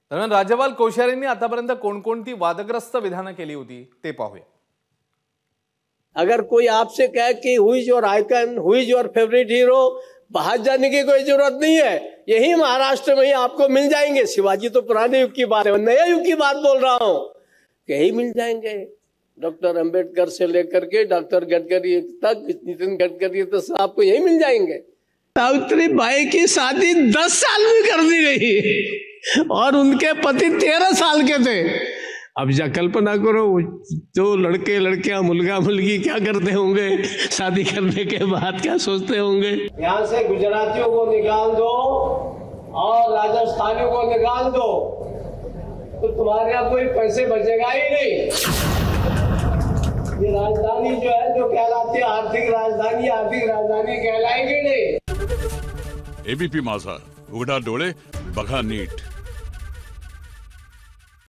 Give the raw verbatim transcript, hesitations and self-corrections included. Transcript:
दरम्यान राज्यपाल कोश्यारींनी आतापर्यंत कोणकोणती वादग्रस्त विधानं केली होती ते पाहूया। अगर कोई आपसे कहे कि who is your icon, who is your favourite hero, बाहर जाने की कोई जरूरत नहीं है, यही महाराष्ट्र में ही आपको मिल जाएंगे। शिवाजी तो पुराने युग की बात है, नए युग की बात बोल रहा हूं, यही मिल जाएंगे। डॉक्टर अंबेडकर से लेकर के डॉक्टर गडकरी तक, नितिन गडकरी तो आपको यही मिल जाएंगे। सावित्री बाई की शादी दस साल में कर दी गई और उनके पति तेरह साल के थे। अब जा कल्पना करो जो लड़के लड़कियां, मुलगा मुलगी क्या करते होंगे, शादी करने के बाद क्या सोचते होंगे। यहाँ से गुजरातियों को निकाल दो और राजस्थानियों को निकाल दो तो तुम्हारे यहाँ कोई पैसे बचेगा ही नहीं। ये राजधानी जो है जो कहलाती है आर्थिक राजधानी, आर्थिक राजधानी कहलाएगी नहीं। एबीपी माझा, उघडा डोळे बघा नीट।